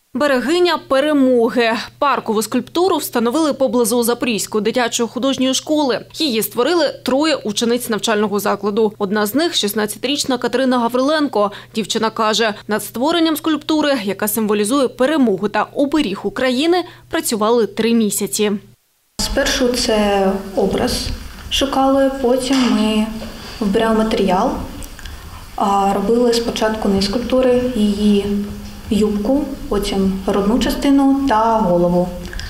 Берегиня перемоги. Паркову скульптуру встановили поблизу Запорізької дитячої художньої школи. Її створили 3 учениць навчального закладу. Одна з них – 16-річна Катерина Гавриленко. Дівчина каже, над створенням скульптури, яка символізує перемогу та оберіг України, працювали 3 місяці. Спершу це образ шукали, потім ми вибирали матеріал. Робили спочатку низ скульптури, її юбку, потім грудну частину та голову.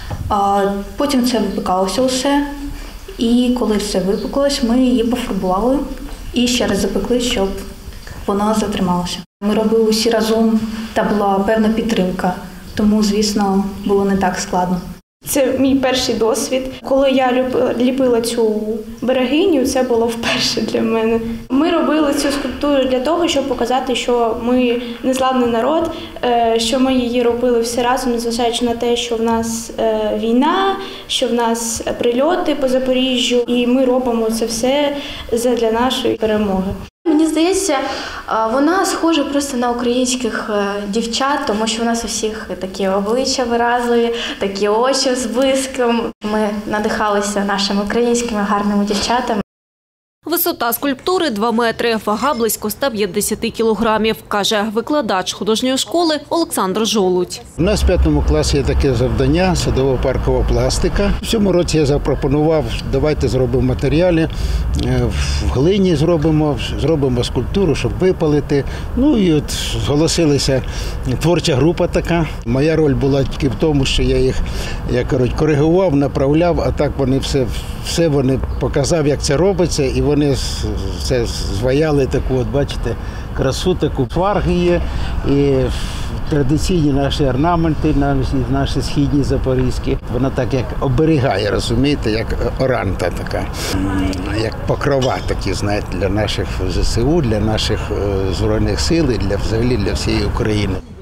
Потім це випікалося усе, і коли все випеклось, ми її пофарбували і ще раз запекли, щоб вона затрималася. Ми робили усі разом, та була певна підтримка, тому, звісно, було не так складно. Це мій перший досвід. Коли я ліпила цю берегиню, це було вперше для мене. Ми робили цю скульптуру для того, щоб показати, що ми незламний народ, що ми її робили всі разом, незважаючи на те, що в нас війна, що в нас прильоти по Запоріжжю, і ми робимо це все задля нашої перемоги. Мені здається, вона схожа просто на українських дівчат, тому що у нас у всіх такі обличчя виразливі, такі очі з блиском. Ми надихалися нашими українськими гарними дівчатами. Висота скульптури – 2 метри, вага близько 150 кілограмів, каже викладач художньої школи Олександр Жолудь. У нас в 5 класі є таке завдання – садово-паркова пластика. В цьому році я запропонував, давайте зробимо матеріали, в глині зробимо скульптуру, щоб випалити. Ну і от зголосилася творча група така. Моя роль була тільки в тому, що я їх, коригував, направляв, а так вони все вони показав, як це робиться, і вони це зваяли таку, от бачите, красу, таку фарги є, і традиційні наші орнаменти, наші східні запорізькі. Вона так як оберігає, розумієте, як оранта така, як покрова такі, знаєте, для наших ЗСУ, для наших Збройних сил і взагалі для всієї України.